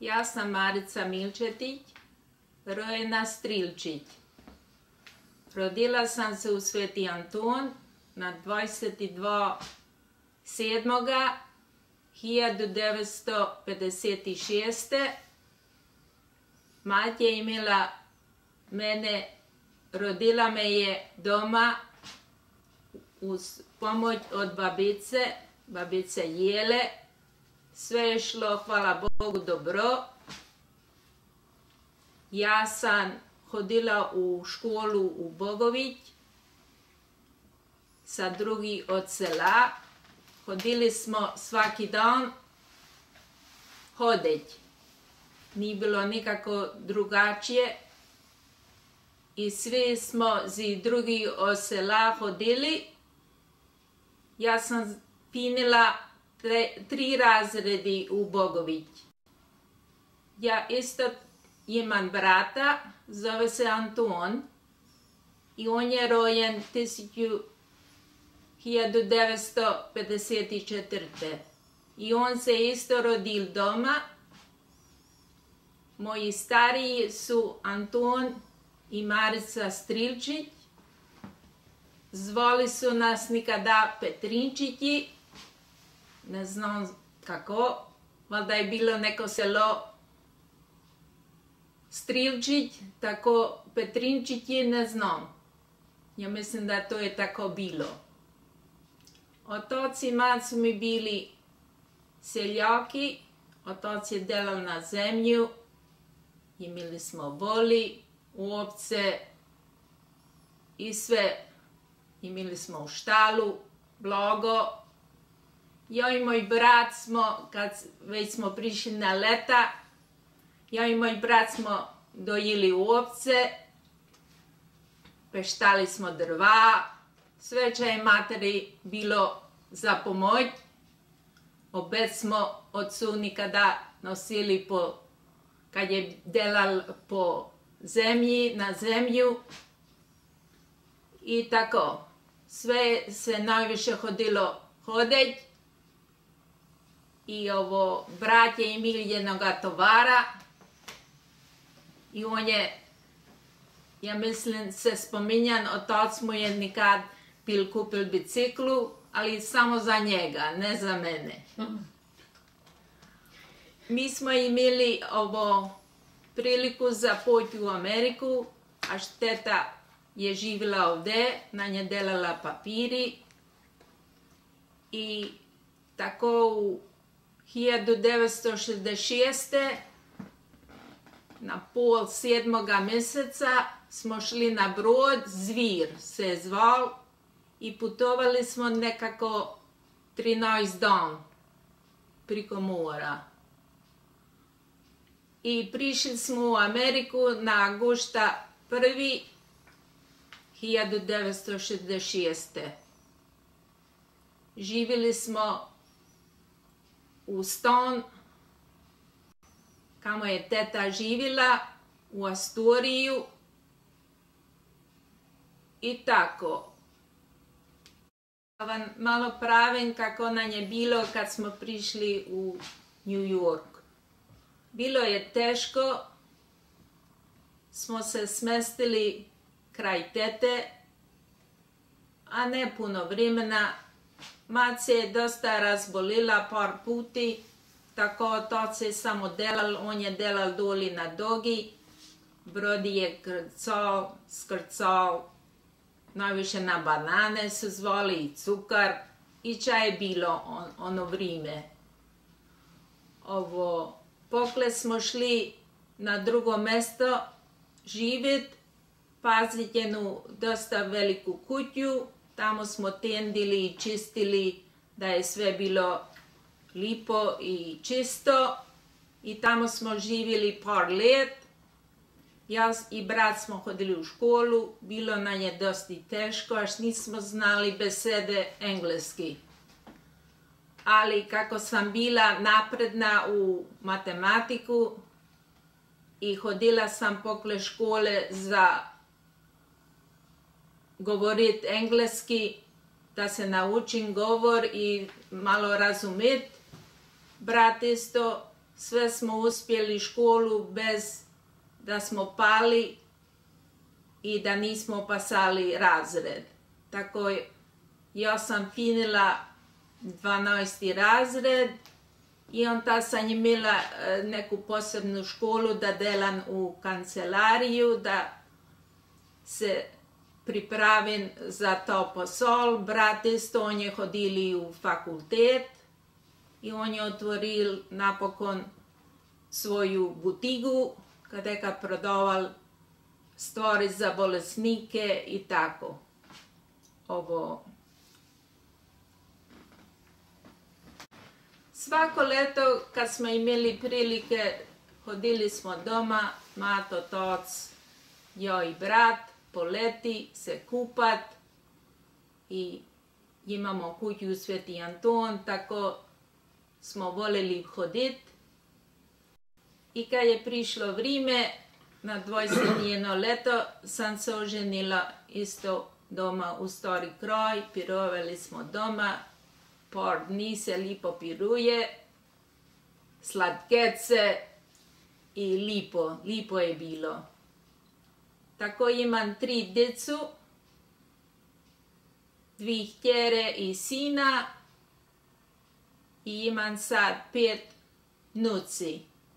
Ja sam Marica Milčetić, rojena Strilčić. Rodila sam se u Sveti Anton na 22.7.1956. Mati je imela mene, rodila me je doma uz pomoć od babice Jele. Sve je šlo, hvala Bogu, dobro. Ja sam hodila u školu u Bogović sa drugi od sela. Hodili smo svaki dan hodeć. Nije bilo nikako drugačije. I svi smo zi drugi od sela hodili. Ja sam pinila 3 razredi u Bogović. Ja isto imam brata, zove se Anton, i on je rojen 1954. I on se isto rodil doma. Moji stariji su Anton i Marica Strilčić. Zvali su nas nikada Petrinčići. Ne znam kako, valjda je bilo neko selo Strilčić, tako Petrinčići ne znam. Ja mislim da to je tako bilo. Otac i mat su mi bili seljaki, otac je delal na zemlju, imali smo voli, ovce i sve. Imali smo u štalu, blago. Ja i moj brat smo, kad već smo prišli na leta, ja i moj brat smo dojili ovce, peštali smo drva, sve će je materi bilo za pomoć. Opet smo ocu nikada nosili kad je delal po zemlji, na zemlju. I tako, sve se najviše hodilo hodeć. I brat je imao jednoga tovara i on je, ja mislim, se spominjan, otac mu je nikad kupil biciklu, ali samo za njega, ne za mene. Mi smo imali priliku za poći u Ameriku, a teta je živjela ovdje, na nje delala papiri i tako u 1966. na pol 7. mjeseca smo šli na brod, Zvir se je zval, i putovali smo nekako 13 dan priko mora. I prišli smo u Ameriku na augusta 1. 1966. Živjeli smo u stan kamo je teta živjela, u Astoriju i tako. Vam malo pravim kako nam je bilo kad smo prišli u New York. Bilo je teško, smo se smestili kraj tete, a ne puno vremena. Mat se je dosta razbolila par puti, tako otac je samo delal, on je delal doli na Dogi. Brodi je skrcal, najviše na banane su zvali i cukar i čaj je bilo ono vrime. Pokle smo šli na drugo mesto živjet, paziti jednu dosta veliku kuću. Tamo smo tendili i čistili da je sve bilo lipo i čisto. I tamo smo živjeli par let. Ja i brat smo hodili u školu. Bilo nam je dosti teško, až nismo znali besede engleski. Ali kako sam bila napredna u matematiku i hodila sam pokle škole za govorit engleski, da se naučim govor i malo razumjet. Brat isto sve smo uspjeli školu bez da smo pali i da nismo pasali razred. Tako ja sam finila 12. razred i onda sam imala neku posebnu školu da delam u kancelariju, da se pripravim za to posao. Brat isto, on je hodili u fakultet i on je otvoril napokon svoju butigu kada je prodaval stvari za bolesnike i tako. Svako leto kad smo imali prilike hodili smo doma, mato, otac, ja i brat, po leti se kupat i imamo kuću u Sveti Anton, tako smo voljeli hodit. I kad je prišlo vrijeme, na 21 leto sam se oženila isto doma u Stari kraj, pirovali smo doma, par dni se lipo piruje, sladkece i lipo je bilo. Tako imam 3 djecu, 2 htjere i sina i imam sad 5 nuci.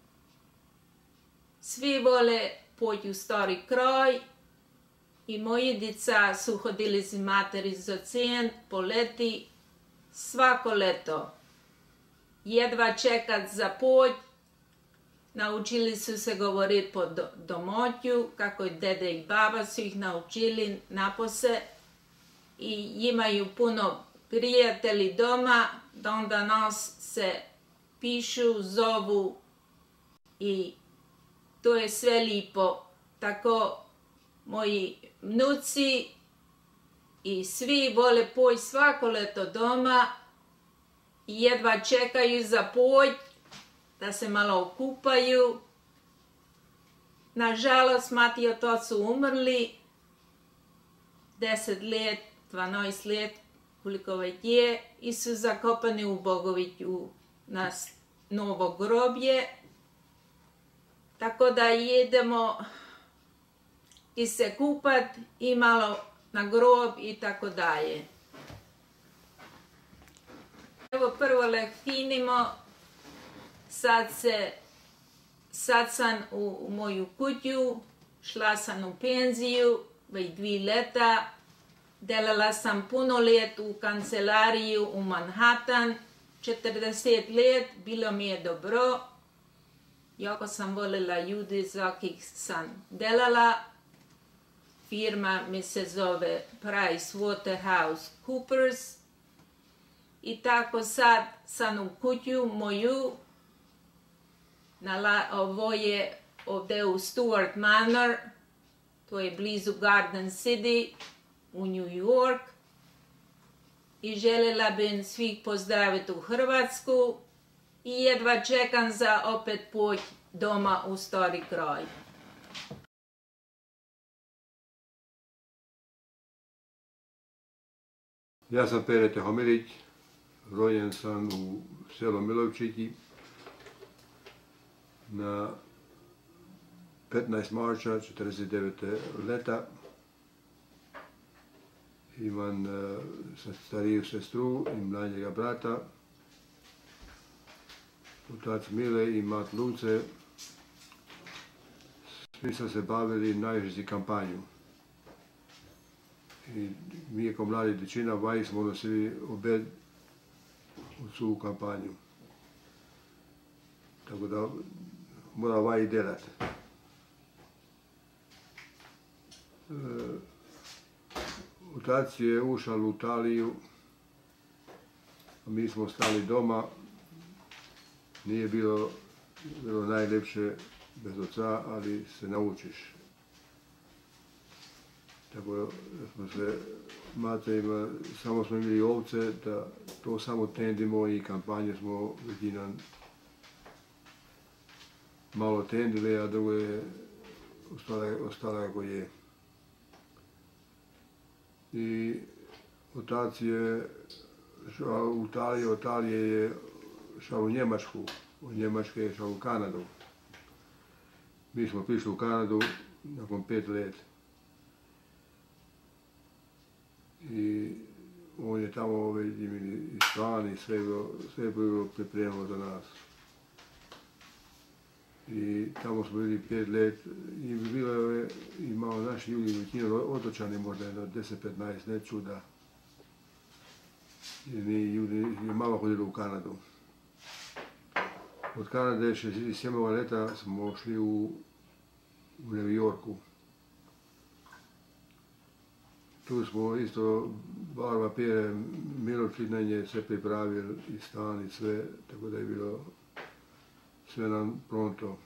Svi vole poći u Stari kraj i moji djeca su hodili s materi za cent po leti svako leto. Jedva čekat za poć, naučili su se govoriti po domoću, kako i dede i baba su ih naučili napose i imaju puno prijatelji doma, da onda nas se pišu, zovu i to je sve lipo. Tako moji vnuci i svi vole poći svako leto doma i jedva čekaju za poć, da se malo okupaju. Nažalost, mati i otac su umrli 10 let, 12 let, koliko već je, i su zakopani u Bogoviću na novo groblje. Tako da idemo i se kupat i malo na grob i tako dalje. Evo prvo finimo, sad sam u moju kuću, šla sam u penziju, već 2 leta, delala sam puno let u kancelariju u Manhattan, 40 let, bilo mi je dobro. Jako sam voljela ljudi za kih sam delala. Firma mi se zove PricewaterhouseCoopers. I tako sad sam u kuću moju. Ovo je ovdje u Stuart Manor. To je blizu Garden City u New York. I željela bih svih pozdraviti u Hrvatsku. I jedva čekam za opet poć doma u Stari kraj. Ja sam Pere Tehomilić, rođen sam u selu Milovčići na 15. marča 49. leta. Imam stariju sestru i mlađega brata. Otac Mile i mat Luce. Svi smo se bavili najviše kampanju. I mi kao mladi dječina vaj smo nosili obed u svu kampanju. Tako da mora vaj delat. Otac je ušao u Italiju, a mi smo stali doma. Nije bilo najljepše bez oca, ali se naučiš. Tako da smo se matejima, samo smo imali ovce, da to samo tendimo i kampanju smo većinom malo tendili, a drugo je ostala kako je. I otac je šao u Italiju, Italije je šao u Njemačku. od Njemačke je išao u Kanadu. Mi smo prišli u Kanadu nakon 5 let. I on je tamo već imali i stan i sve je bilo pripremljeno za nas. I tamo smo bili 5 let i bilo je i malo naši ljudi, većina otočani, možda jedno 10-15, ne čuda. Jer mi ljudi malo hodili u Kanadu. Od Kanade 67. leta smo šli u New Yorku. Tu smo isto barba Pere Miločić na nje sve pripravili i stan i sve, tako da je bilo sve nam pronto.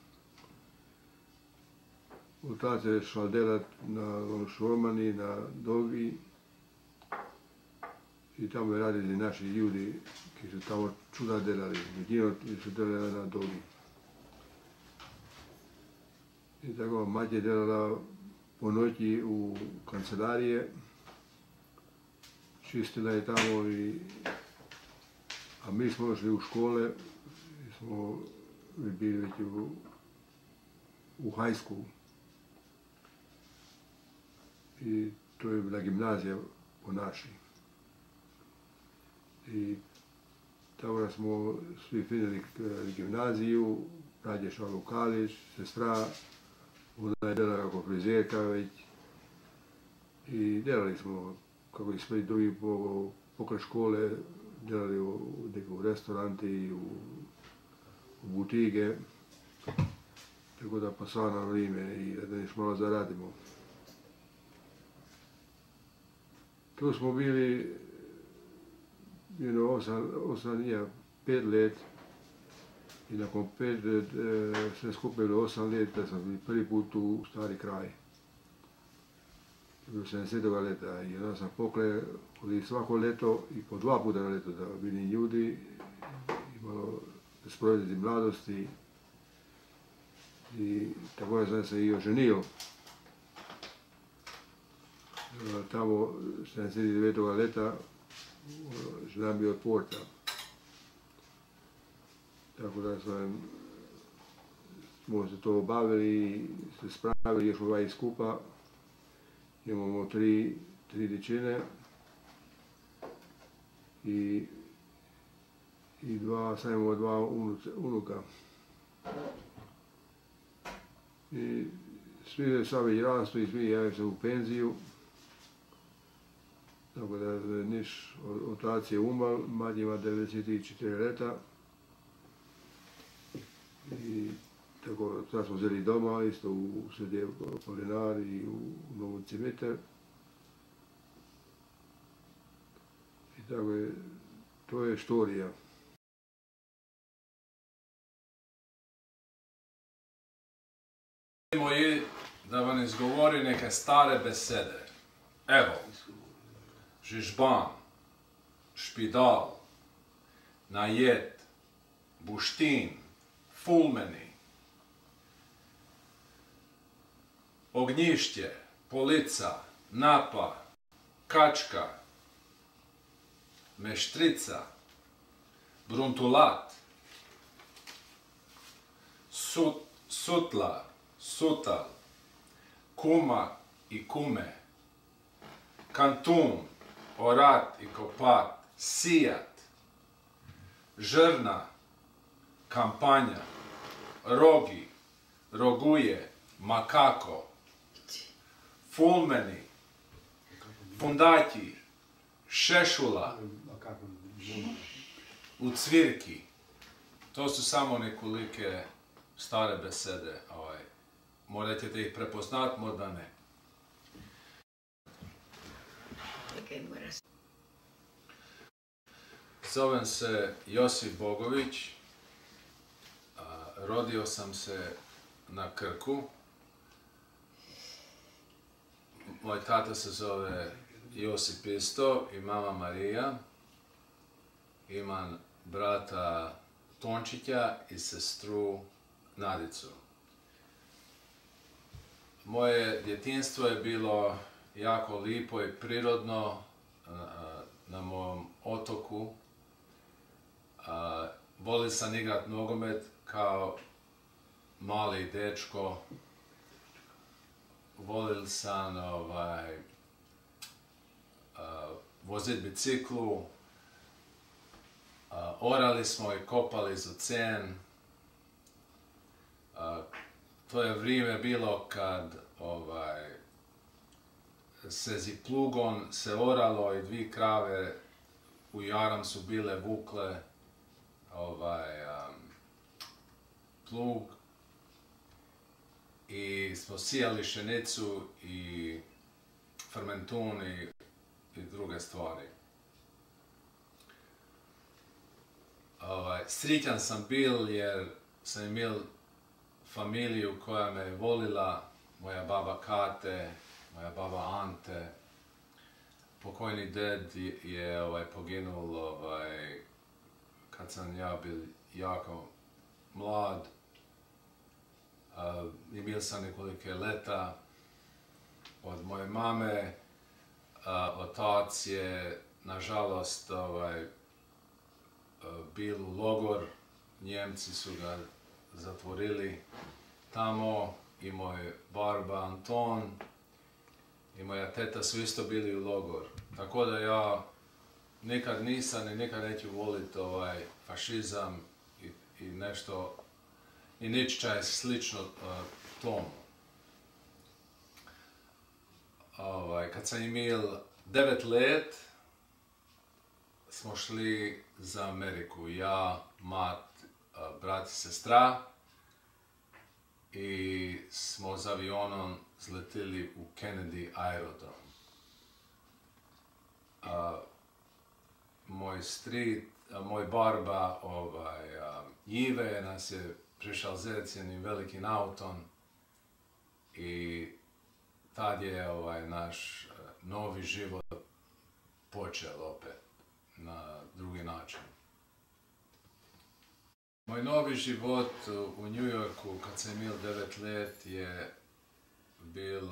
Od tada se šla delat na Lošomani, na Dogi i tamo je radili naši ljudi ki su tamo čuda delali, većino su delali na Dogi. I tako mać je delala po noći u kancelarije, čistila je tamo a mi smo šli u škole, smo bili već u high school. I to je bila gimnazija po naši. I tako da smo svi finili gimnaziju, brat je šao u kališ, sestra, ona je delala kako frizerka već. I delali smo, kako i sve drugi pokraj škole, delali u restoranti, u butige. Tako da pasava nam vrijeme i da još malo zaradimo. Tu smo bili 5 let i nakon 5 sve skupili 8 let da sam bili prvi put u Stari kraj. Bilo 70. leta i onda sam pokle svako leto i po 2 puta na leto da bili ljudi i malo da sprovediti mladosti i tako da sam se i oženio. Tamo 79. leta žena bio od porta. Tako da smo se to obavili i se spravili, još smo dva skupa. Imamo 3 dječine i sad imamo 2 unuka. I svi sami rastu i svi javaju se u penziju. Tako da niš otac je umal, mać ima 94 leta. I tako sad smo vzeli doma, isto u Sredje Polinar i u Novom Cimiter. I tako je, to je štorija. Moji da vam izgovori neke stare besede. Evo, Žižban, Špidal, Najet, Buštin, Fulmeni, Ognjišće, Polica, Napa, Kačka, Meštrica, Bruntulat, Sutla, Sutal, Kuma i Kume, Kantun, Orat i Kopat, Sijat, Žrna, Kampanja, Rogi, Roguje, Makako, Fulmeni, Fundaki, Šešula, u Cvirki. To su samo nekolike stare besede. Morate da ih prepoznati, možda ne. Zovem se Josip Bogović. Rodio sam se na Krku. Moj tata se zove Josip isto i mama Marija. Imam brata Tončića i sestru Nadicu. Moje djetinjstvo je bilo jako lipo i prirodno na mom otoku. Volio volio sam igrat nogomet kao mali dečko. Volio sam vozit biciklu. Orali smo i kopali za cen. To je vrijeme bilo kad se zi plugon se oralo i 2 krave u jaram su bile vukle plug i smo sijali pšenicu i fermentun i druge stvari. Sritan sam bil jer sam imel familiju koja me volila, moja baba Kate, moja baba Ante. Pokojni ded je poginul kad sam ja bil jako mlad. Imel sam nekolike leta od moje mame. Otac je, nažalost, bil u logor. Njemci su ga zatvorili tamo i moj barba Anton i moja teta su isto bili u logor. Tako da ja nikad nisam i nikad neću volit fašizam i nešto i ničega je slično tomu. Kad sam imel 9 let, smo šli za Ameriku. Ja, mat, brat i sestra. I smo s avionom zletili u Kennedy aerodrom. Moj barba Jive nas je prišao zec jednim velikim autom i tad je naš novi život počeo opet na drugi način. Moj novi život u New Yorku kad sam imel 9 let je bil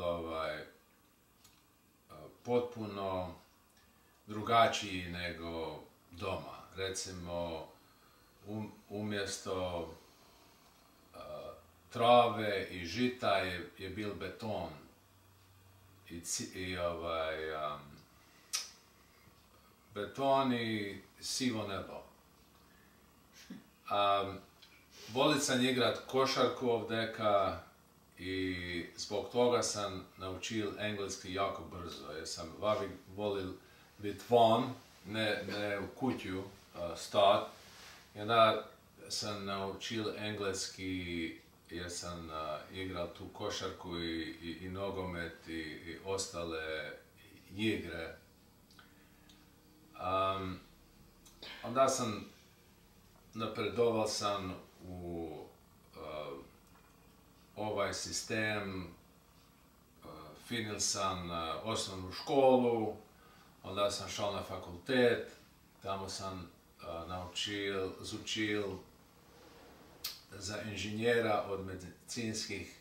potpuno drugačiji nego doma. Recimo, umjesto trave i žita je bil beton beton i sivo nebo. Volit sam igrat košarku ovdeka i zbog toga sam naučil engleski jako brzo, jer sam volil bit von, ne u kuću stat. I onda sam naučil engleski jer sam igral tu košarku i nogomet i ostale igre. Onda sam napredoval sam u ovaj sistem, finil sam osnovnu školu, onda sam šel na fakultet, tamo sam zučil za inženjera od medicinskih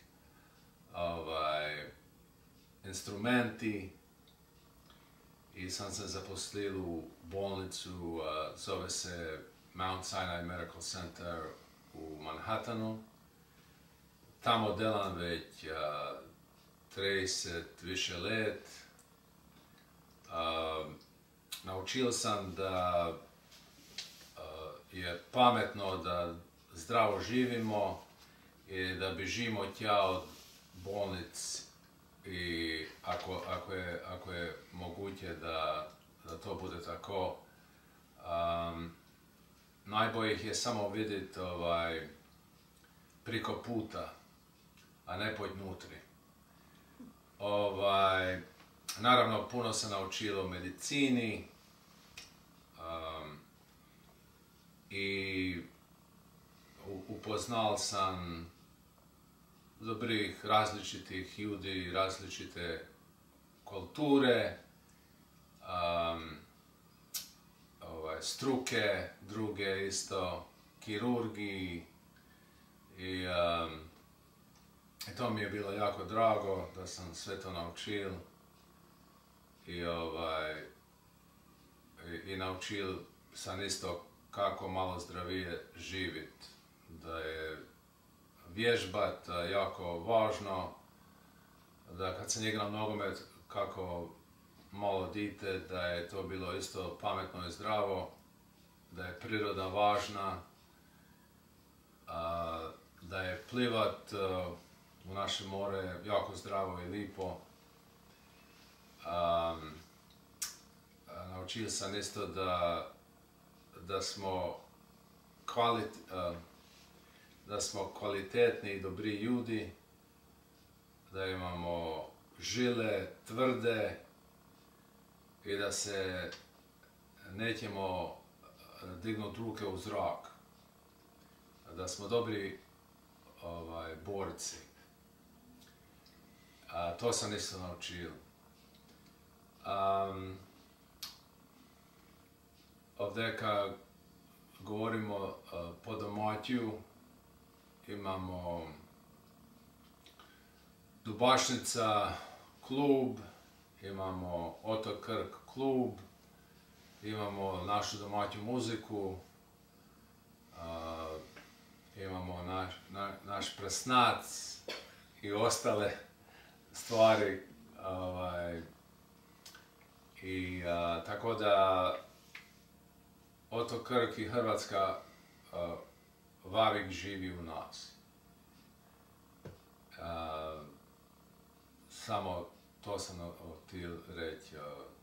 instrumenti i sam se zaposlil u bolnicu, zove se Mount Sinai Medical Center u Manhattanu. Tamo delam već 30 više let. Naučil sam da je pametno da zdravo živimo i da bježimo tja od bolnic i ako je moguće da to bude tako. Najbolje ih je samo vidjeti priko puta, a ne poći nutri. Naravno, puno sam naučilo o medicini i upoznal sam dobrih različitih ljudi, različite kulture, struke, druge isto, kirurgiji i to mi je bilo jako drago da sam sve to naučil i naučil sam isto kako malo zdravije živjeti. Da je vježbat jako važno, da kad sam igrao nogomet kako malo dite, da je to bilo isto pametno i zdravo, da je priroda važna, da je plivat u naše more jako zdravo i lipo. Naučio sam isto da smo kvalitetni i dobri ljudi, da imamo žile tvrde i da se nećemo dignuti ruke u zrak. Da smo dobri borci. To sam isto naučio. Ovdje kad govorimo po domaćiju, imamo Dubašnica klub, imamo Otok Krk klub, imamo našu domaću muziku, imamo naš presnac i ostale stvari. Tako da Otok Krk i Hrvatska, Vavik živi u nas. Samo to sam htio reći.